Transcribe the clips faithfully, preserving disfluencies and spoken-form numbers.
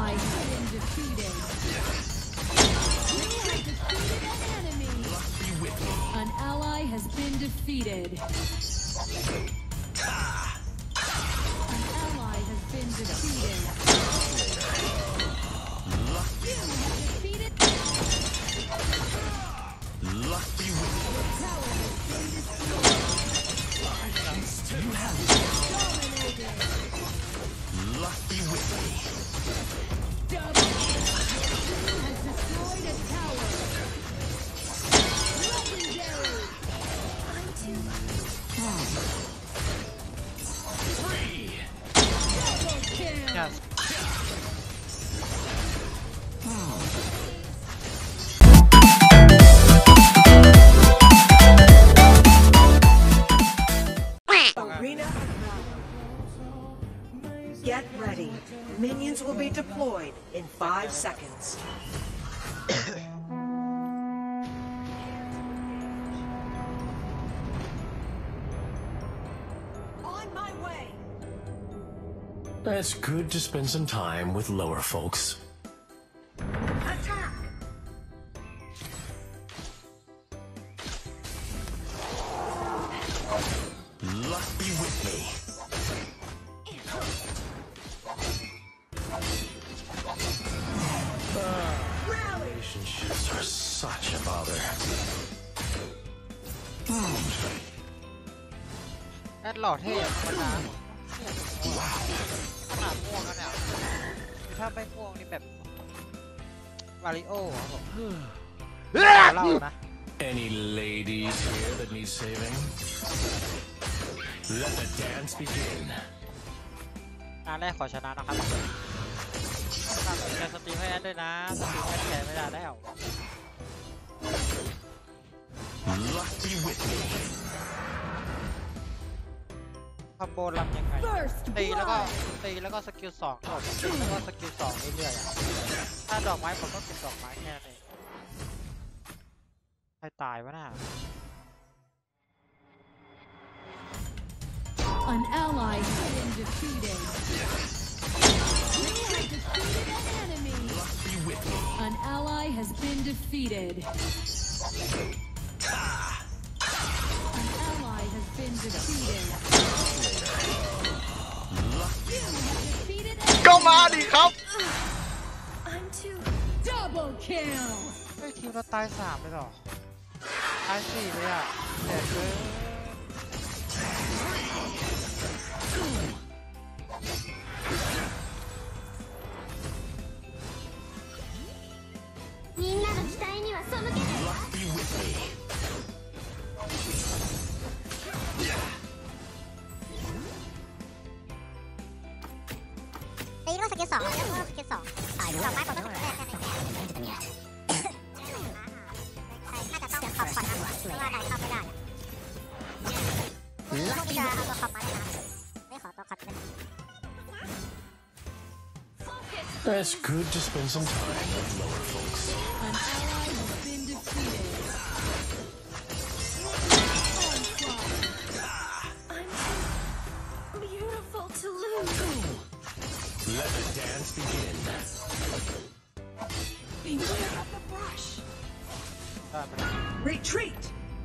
ally has been defeated. You have defeated an enemy. An ally has been defeated. An ally has been defeated. You have defeated. Lucky with me. Tower has been destroyed. You have Dominated. lucky with me. Double. Who has destroyed a tower? Legendary. I'm too. Three. Double kill. Yes. Arena. Get ready. Minions will be deployed in five seconds. On my way. It's good to spend some time with lower folks. Attack. Luck be with me. Rally. Relationships are such a bother. แอดหล่อเท่ธรรมดาขนาดม่วงแล้วเนี่ยถ้าไม่ม่วงนี่แบบวาริโอครับผมเล่านะ Any ladies here that need saving? Let the dance begin. งานแรกขอชนะนะครับฝากกดแชร์สตรีมให้แอดด้วยนะสตรีมแอดแชร์ไม่ได้แล้ว Luck be with me. คอมโบลำยังไง First ตีแล้วก็ blood. ตีแล้วก็สกิลสองจบตีแล้วก็สกิลสองเรื่อยๆอ่ะถ้าดอกไม้ผมก็เก็บดอกไม้แค่นั้นเองใครตายวะน่ะ An ally has been defeated. You have defeated an enemy. Luck be with me. An ally has been defeated. An ally has been defeated. You have defeated an ก็มาดิครับ I'm too. Double kill. เฮ้ยทีมเราตายสามเลยเหรอตายสี่เลยอ่ะแต่เกินみんなの期待には背けない。 Luck be with me. ตีว่าสกิลสองตีว่าสกิลสองดอกไม้ผมต้องแรกแรกแรกน่าจะต้องขอบก่อนนะเพราะว่าได้เข้าไม่ได้พวกนี้จะเอาตัวขอบมาได้นะไม่ขอตัวขอบเป็น It's good to spend some time with lower folks. An ally has been defeated. I'm too beautiful to lose. Let the dance begin. Beware of the brush. ได้ไหม Retreat.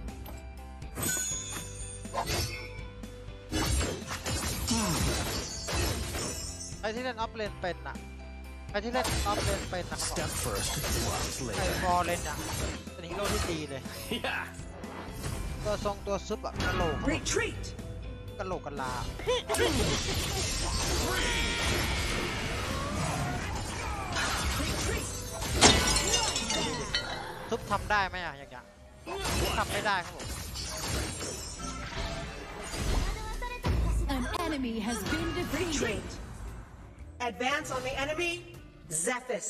ใครที่เล่นออฟเลนเป็นอ่ะใครที่เล่นออฟเลนเป็นนะครับ Step first, lots ไอ้ later. บอลเลนอ่ะเป็นฮีโร่ที่ดีเลย Yeah. ตัวทรงตัวซุปอะกะโหลก Retreat. กะโหลกกะลาซุปทำได้ไหมอะอย่างเงี้ยทำไม่ได้ครับผม An enemy has been defeated. Retreat. Advance on the enemy. Zephys.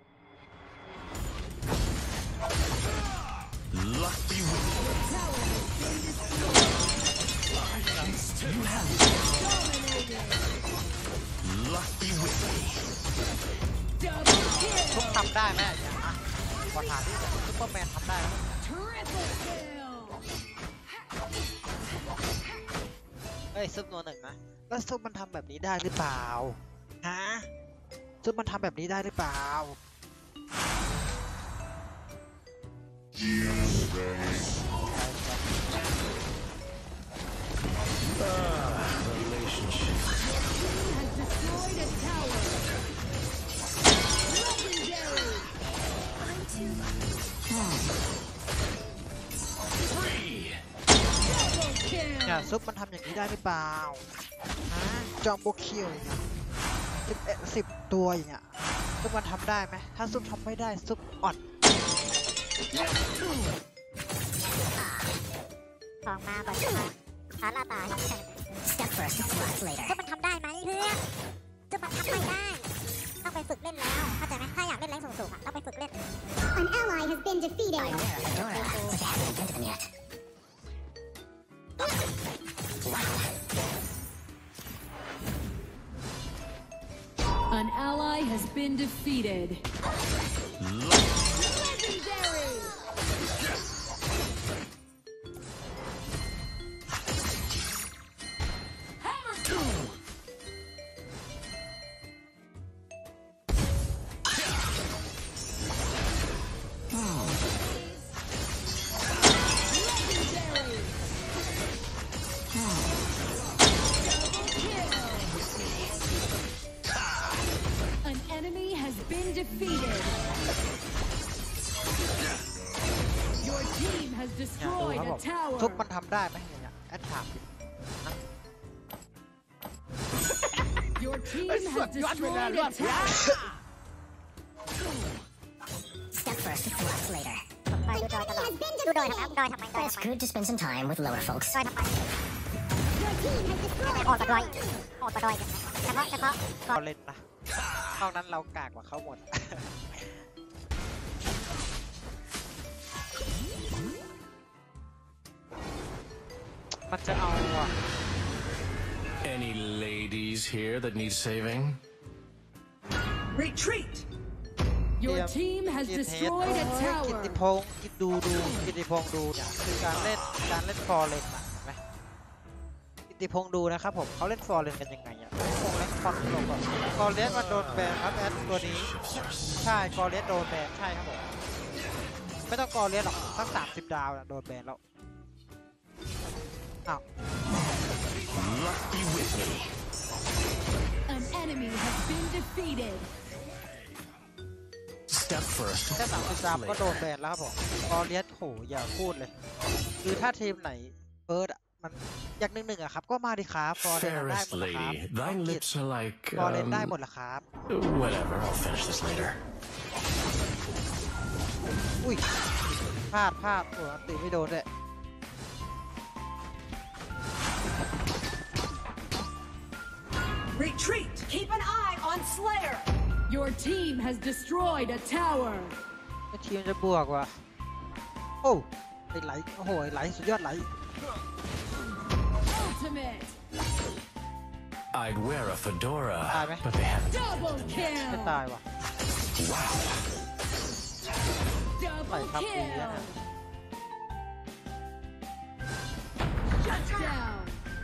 Luck be with me. Tower has been destroyed. You have Dominated. luck be with me. Double ซุป kill. ทำได้ไหมอย่างเงี้ยอะขอถามที่ซุปเปอร์แมนทำได้ไหม Triple kill. เฮ้ยซุปตัวหนึ่งนะแล้วซุปมันทำแบบนี้ได้หรือเปล่าฮะซึ่งมันทำแบบนี้ได้หรือเปล่า Relationship. Has destroyed a tower. Legendary. Free. Double เนี่ย kill. ซุปมันทำอย่างนี้ได้หรือเปล่าฮะจอมโบคิวอย่างเงี้ยสิบเอ็ดสิบตัวอย่างเงี้ยซุปมันทำได้ไหมถ้าซุปทำไม่ได้ซุปอ่อนของมาบ่อยมากหาลาตาย Step first, flash later จะมันทำได้ไหมเพื่อนจะมันทำไม่ได้ต้องไปฝึกเล่นแล้วเข้าใจไหมถ้าอยากเล่นแรงสูงๆอ่ะต้องไปฝึกเล่น An ally has been defeated I wear a fedora but I haven't invented them yet An ally has been defeated. Legendary. Legendary. Double kill. An enemy has been defeated. Your team has เนี่ยดู destroyed ครับผ a ม tower. ซุปมันทำได้ไหมอย่างเงี้ยแอดถาม Your team has destroyed a tower. Step first, flash later ไปดูดอยตลอดดูดอยทำไมดอยทำไมดอย It's good to spend some time with lower folks ดอยทำไม Your team has destroyed ออกกับดอยออกกับดอยกันเฉพาะเฉพาะเราเล่นนะนอกนั้นเรากากกว่าเขาหมด มันจะเอาอ่ะ Any ladies here that need saving? Retreat! Your Yeah. team has กินเฮด destroyed a กิ tower. ติพงศ์กินดูดูกิติพงศ์ดูเนี่ยคือการเล่นการเล่นฟอร์เรนอะเห็นไหมกิติพงศ์ดูนะครับผมเขาเล่นฟอร์เรนกันยังไงอะฟอร์เรนฟอร์เรนก่อนฟอร์เรนมันโดนแบนครับแอดตัวนี้ใช่ฟอร์เรนโดนแบนใช่ครับผมไม่ต้องฟอร์เรนหรอกตั้งสามสิบดาวนะโดนแบนแล้วอ้าว Luck be with me. An enemy has been defeated. Step first, แค่สามสิบ flash ดาวก็โดน later. แบนแล้วครับผมฟอร์เรนโหอย่าพูดเลยคือถ้าทีมไหนเบิร์ดอะมันอย่างหนึ่งหนึ่งอะครับก็มาดิครับฟอร์เรนได้ห Fairest มดละครับ lady, thine lips are like, ฟอร์เรนได้หม um, ดละครับ whatever, I'll finish this later. อุ้ยพลาดพลาดโอ้ตีไม่โดนเลย Retreat! Keep an eye on Slayer! Your team has destroyed a tower. ไอ้ทีมจะบวกว่ะโอ้ไอ้ไหลโอ้โหไอ้ไหลสุดยอดไหล Ultimate. I'd wear a fedora, Ah, meh. but they haven't. Double ไม่ kill. ตายว่ะ Wow. ไหล Double ทับดีนะ kill. Shut down.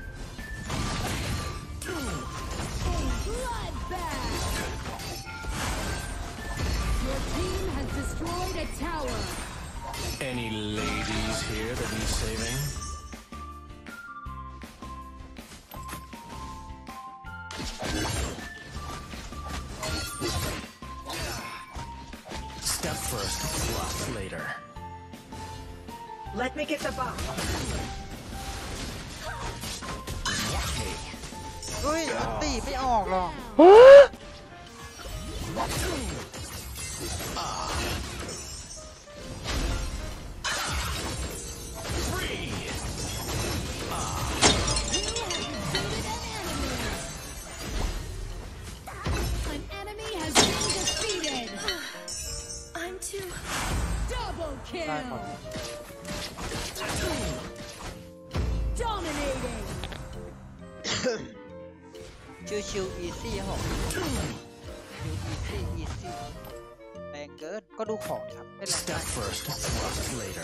Bloodbath. Your team has destroyed a tower. Any ladies here that need saving? Step first, fluff later. Let me get the buff. Watch me. เฮ้ยอันตีไม่ออกหรอก Free. An enemy has been defeated. I'm too. Double ได้หมด kill. Dominating. ชิวชิวอีซี่ครับผมชิวอีซี่อีซี่แรงเกินก็ดูของครับไม่แรง Step first, fluff later.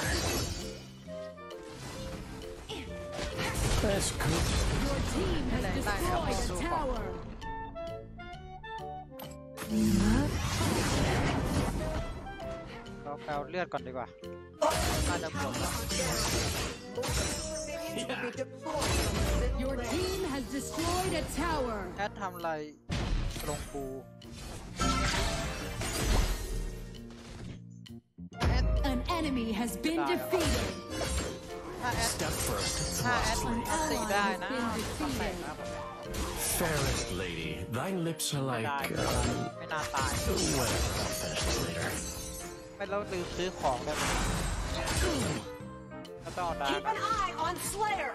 That's good. Your team has destroyed a tower. เราแปลเลือดก่อนดีกว่าน่าจะบวกแล้ว Your team has destroyed a tower. แอดทำอะไรลงปูแอด An enemy has been defeated. ถ้าแอด Step first, ถ้าแอด thrust อัน later. ตีได้นะต้องแตกนะผม Fairest lady, thy lips are ไม่ like, ได้ um, ไม่น่าตาย whatever, I'll finish this later. ไม่แล้วลืมซื้อของได้ไหมก็ต้องเอาดา Keep an eye on Slayer.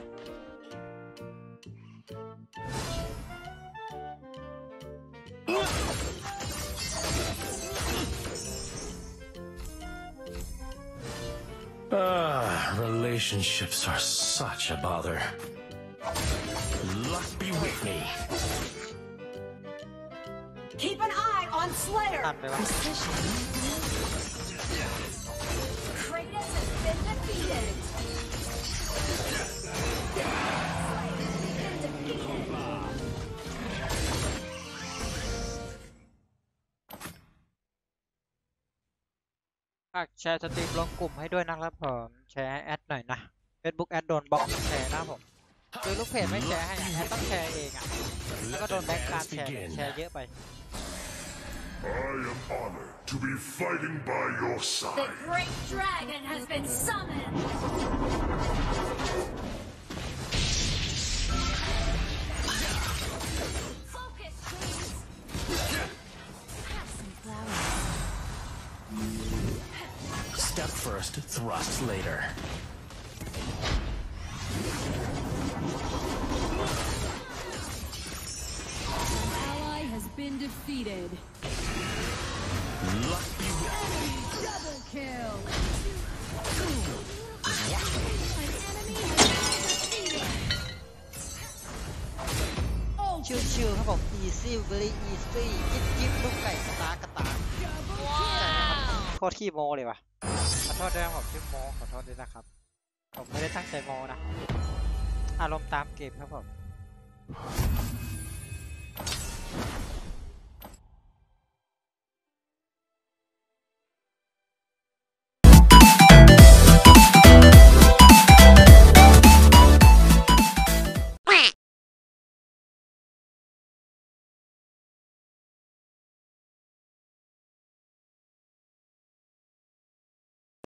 Ah, relationships are such a bother. Luck be with me. Keep an eye on ตั Slayer. นไปวะ Kratos has been defeated. ฝากแชร์สตรีมลงกลุ่มให้ด้วยนะครับผมแชร์ให้แอดหน่อยนะ Facebook แอดโดนบล็อกแชร์นะผมคือลูกเพจไม่แชร์ให้อะแอดต้องแชร์เองอ่ะแล้วก็โดนแบงค์การแชร์แชร์เยอะไป I am honored to be fighting by your The side. great dragon has been summoned. Focus, please. Have some flowers. Step first, thrust later. An ally has been defeated. Luck be with me. Double kill. An enemy has been defeated. Oh, ชิวๆครับผม easy very easy จิ๊บจิ๊บลูกไก่กระตากระตาโคตรขี้โมเลยว่ะขอโทษด้วยนะครับผมชื่อโมขอโทษด้วยนะครับผมไม่ได้ตั้งใจโมนะอารมณ์ตามเกมครับผม